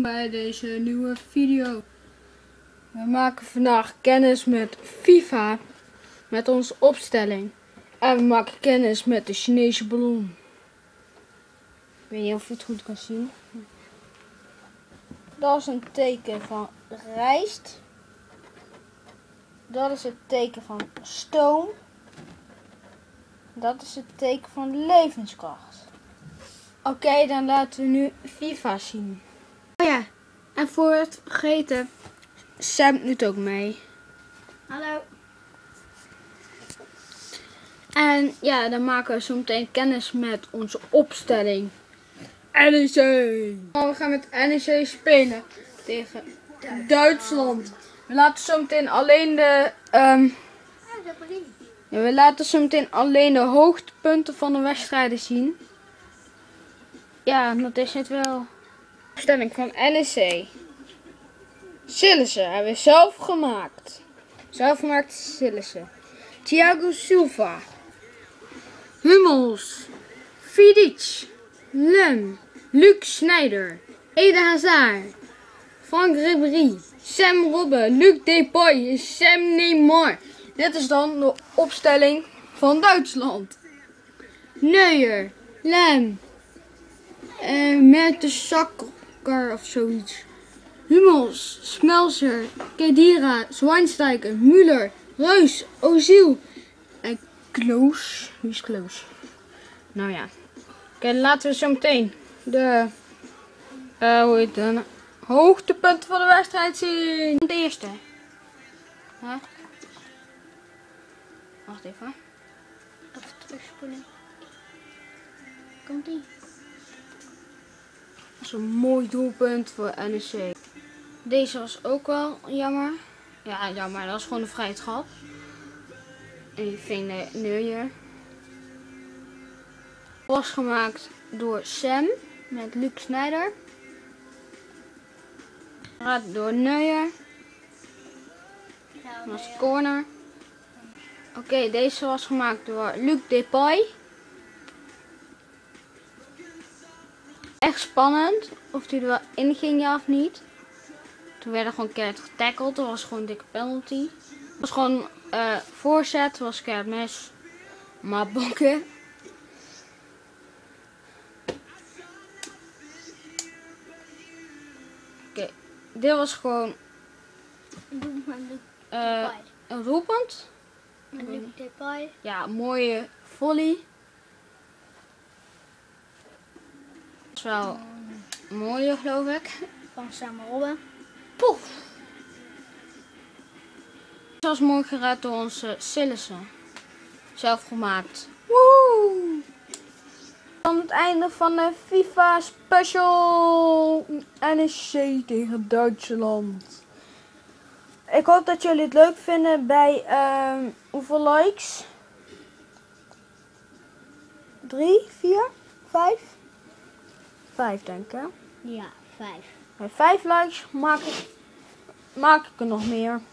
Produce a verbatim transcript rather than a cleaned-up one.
bij deze nieuwe video. We maken vandaag kennis met FIFA, met onze opstelling. En we maken kennis met de Chinese ballon. Ik weet niet of je het goed kan zien. Dat is een teken van rijst. Dat is het teken van stoom. Dat is het teken van levenskracht. Oké, okay, dan laten we nu FIFA zien. Oh ja, en voor het vergeten, Sam doet ook mee. Hallo. En ja, dan maken we zo meteen kennis met onze opstelling. N E C. Oh, we gaan met N E C spelen tegen Duitsland. We laten zo meteen alleen de... Um, ja, we laten zo meteen alleen de hoogtepunten van de wedstrijden zien. Ja, dat is het wel. Opstelling van N E C. Sillissen hebben we zelf gemaakt. Zelf gemaakt Sillissen. Thiago Silva. Hummels. Vidic. Lem. Luc Sneijder. Eden Hazard. Frank Ribéry. Sam Robben. Luc Depay. En Sam Neymar. Dit is dan de opstelling van Duitsland. Neuer. Lem. Uh, Mertesacker of zoiets. Hummels, Smelser, Kedira, Schweinsteiger, Müller, Reus, Ozil en Kloos. Wie is Kloos? Nou ja. Oké, okay, laten we zo meteen de uh, hoe heet het, hoogtepunten van de wedstrijd zien. De eerste. Huh? Wacht even. Even terugspoelen. Komt ie. Dat is een mooi doelpunt voor N E C. Deze was ook wel jammer. Ja, jammer. Dat was gewoon een vrije trap. En die ving Neuer. Was gemaakt door Sam met Luc Sneijder. Gaat door Neuer. Dat was corner. Oké, okay, deze was gemaakt door Luc Depay. Echt spannend of hij er wel in ging, ja of niet. Toen werd er gewoon keihard getackeld. Dat was gewoon een dikke penalty. Het was gewoon uh, voorzet. was keihard mes. Maar bokken. Oké. Okay. Dit was gewoon uh, een doelpunt. Luc Depay. Ja, mooie volley. Dat is wel mooier, geloof ik. Van Sam Robben. Poef! Het was mooi geraad door onze Sillissen. Zelf gemaakt. Woe! Dan het einde van de FIFA Special N E C tegen Duitsland. Ik hoop dat jullie het leuk vinden bij uh, hoeveel likes? Drie, vier, vijf? Vijf denk ik. Ja, vijf. Bij vijf likes maak ik, maak ik er nog meer.